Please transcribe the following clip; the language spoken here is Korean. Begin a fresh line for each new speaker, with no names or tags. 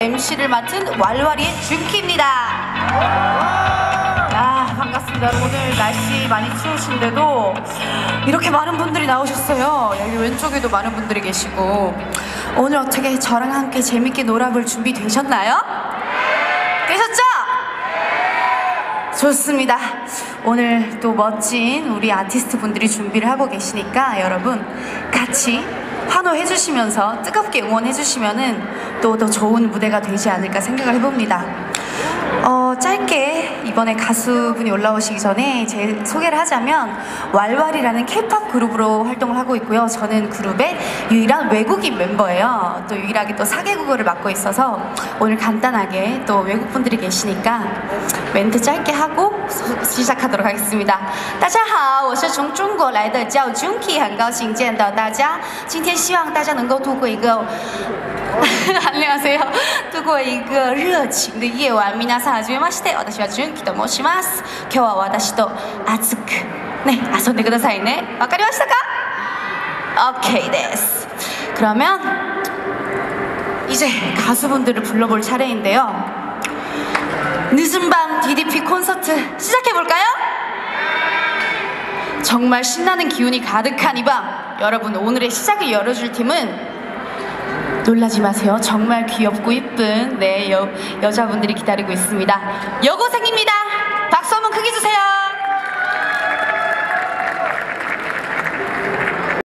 MC를 맡은 왈왈이의 준키입니다. 아, 반갑습니다. 오늘 날씨 많이 추우신데도 이렇게 많은 분들이 나오셨어요. 여기 왼쪽에도 많은 분들이 계시고, 오늘 어떻게 저랑 함께 재밌게 놀아볼 준비 되셨나요? 되셨죠? 좋습니다. 오늘 또 멋진 우리 아티스트 분들이 준비를 하고 계시니까 여러분 같이 환호해 주시면서 뜨겁게 응원해 주시면은 또 더 좋은 무대가 되지 않을까 생각을 해봅니다. 짧게 이번에 가수분이 올라오시기 전에 제 소개를 하자면, 왈왈이라는 K-POP 그룹으로 활동을 하고 있고요. 저는 그룹의 유일한 외국인 멤버예요. 또 유일하게 또 4개국어를 맡고 있어서 오늘 간단하게 또 외국분들이 계시니까 멘트 짧게 하고 시작하도록 하겠습니다. 大家好，我是从中国来的，叫 Junki， 很高兴见到大家。今天希望大家能够度过一个안녕하세요. 度过一个热情的夜晚。皆さんはじめまして。私は純喜と申します。今日は私と熱くね遊んでくださいね。わかりましたか? 오케이 です。 그러면 이제 가수분들을 불러볼 차례인데요. 늦은 밤 DDP 콘서트 시작해볼까요? 정말 신나는 기운이 가득한 이 밤, 여러분 오늘의 시작을 열어줄 팀은 놀라지 마세요. 정말 귀엽고 이쁜 여자분들이 기다리고 있습니다. 여고생입니다. 박수 한번 크게 주세요.